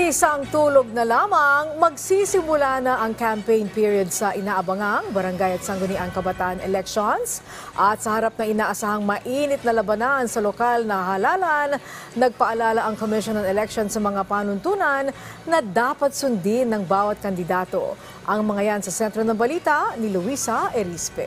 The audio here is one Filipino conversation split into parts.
Isang tulog na lamang, magsisimula na ang campaign period sa inaabangang Barangay at Sangguniang Kabataan elections. At sa harap ng inaasahang mainit na labanan sa lokal na halalan, nagpaalala ang Commission on Elections sa mga panuntunan na dapat sundin ng bawat kandidato. Ang mga yan sa sentro ng balita ni Luisa Erispe.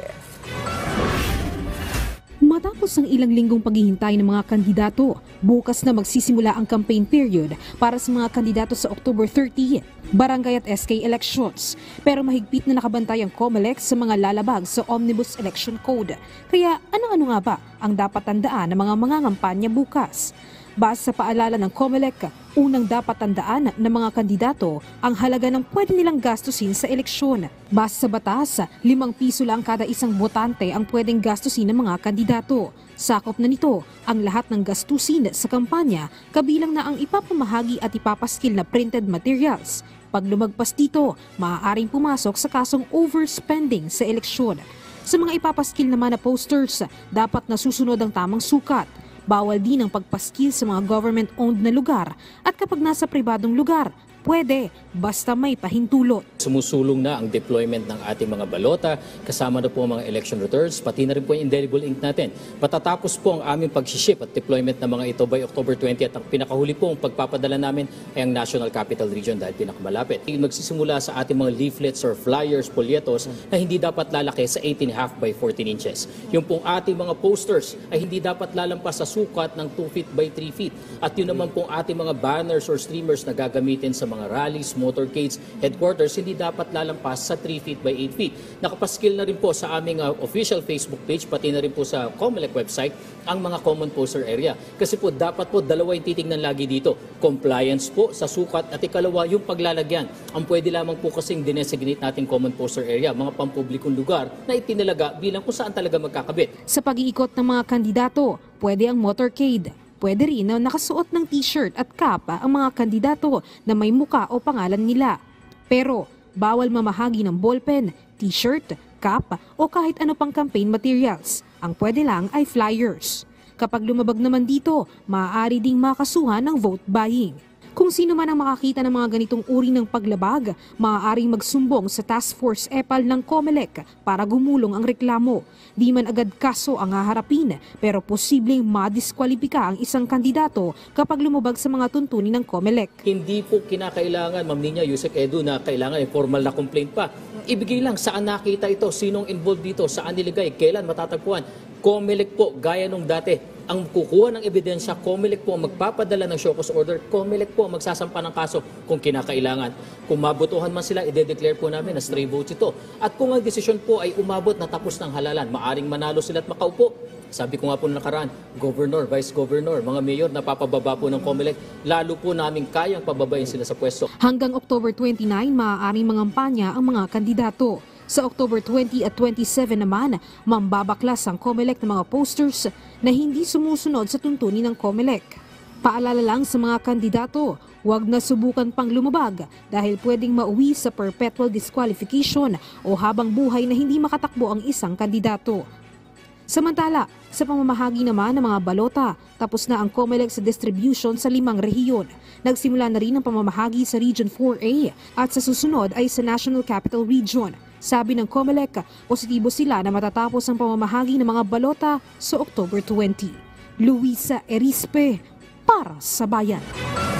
Matapos ang ilang linggong paghihintay ng mga kandidato, bukas na magsisimula ang campaign period para sa mga kandidato sa October 30, barangay at SK elections. Pero mahigpit na nakabantay ang COMELEC sa mga lalabag sa Omnibus Election Code. Kaya ano-ano nga ba ang dapat tandaan ng mga mangangampanya bukas? Base sa paalala ng COMELEC, unang dapat tandaan ng mga kandidato ang halaga ng pwede nilang gastusin sa eleksyon. Base sa batas, 5 piso lang kada isang botante ang pwedeng gastusin ng mga kandidato. Sakop na nito ang lahat ng gastusin sa kampanya, kabilang na ang ipapamahagi at ipapaskil na printed materials. Pag lumagpas dito, maaaring pumasok sa kasong overspending sa eleksyon. Sa mga ipapaskil naman na posters, dapat nasusunod ang tamang sukat. Bawal din ang pagpaskil sa mga government-owned na lugar at kapag nasa pribadong lugar, pwede basta may pahintulot. Sumusulong na ang deployment ng ating mga balota, kasama na po ang mga election returns, pati na rin po yung indelible ink natin. Patatapos po ang aming pag-ship at deployment ng mga ito by October 20 at ang pinakahuli po ang pagpapadala namin ay ang National Capital Region dahil pinakamalapit. Magsisimula sa ating mga leaflets or flyers, polyetos na hindi dapat lalaki sa 18.5 by 14 inches. Yung pong ating mga posters ay hindi dapat lalampas sa sukat ng 2 feet by 3 feet. At yun naman pong ating mga banners or streamers na gagamitin sa mga rallies, motorcades, headquarters, hindi dapat lalampas sa 3 feet by 8 feet. Nakapaskil na rin po sa aming official Facebook page, pati na rin po sa COMELEC website, ang mga common poster area. Kasi po dapat po dalawa yung titignan lagi dito. Compliance po sa sukat at ikalawa yung paglalagyan. Ang pwede lamang po kasing dinesignate nating common poster area, mga pampublikong lugar na itinalaga bilang kung saan talaga magkakabit. Sa pag-iikot ng mga kandidato, pwede ang motorcade. Pwede rin na nakasuot ng t-shirt at kapa ang mga kandidato na may muka o pangalan nila. Pero bawal mamahagi ng ballpen, t-shirt, cap o kahit ano pang campaign materials. Ang pwede lang ay flyers. Kapag lumabag naman dito, maaari ding makasuhan ng vote buying. Kung sino man ang makakita ng mga ganitong uri ng paglabag, maaaring magsumbong sa Task Force EPAL ng COMELEC para gumulong ang reklamo. Di man agad kaso ang haharapin, pero posibleng madiskwalipika ang isang kandidato kapag lumabag sa mga tuntunin ng COMELEC. Hindi po kinakailangan, Ma'am Nina, Yusek Edu, na kailangan ay formal na complaint pa. Ibigay lang saan nakita ito, sinong involved dito, saan niligay, kailan matatagpuan. COMELEC po, gaya nung dati, ang kukuha ng ebidensya, COMELEC po ang magpapadala ng show cause order, COMELEC po ang magsasampa ng kaso kung kinakailangan. Kung mabutuhan man sila, i-declare po namin na stray votes ito. At kung ang desisyon po ay umabot na tapos ng halalan, maaring manalo sila at makaupo. Sabi ko nga po nakaraan, Governor, Vice Governor, mga mayor na papababa po ng COMELEC, lalo po namin kayang pababayin sila sa pwesto. Hanggang October 29, maaaring mangampanya ang mga kandidato. Sa October 20 at 27 naman, mambabaklas ang COMELEC ng mga posters na hindi sumusunod sa tuntunin ng COMELEC. Paalala lang sa mga kandidato, huwag na subukan pang lumabag dahil pwedeng mauwi sa perpetual disqualification o habang buhay na hindi makatakbo ang isang kandidato. Samantala, sa pamamahagi naman ng mga balota, tapos na ang COMELEC sa distribution sa 5 rehiyon. Nagsimula na rin ang pamamahagi sa Region 4A at sa susunod ay sa National Capital Region. Sabi ng COMELEC, positibo sila na matatapos ang pamamahagi ng mga balota sa October 20. Luisa Erispe, para sa Bayan.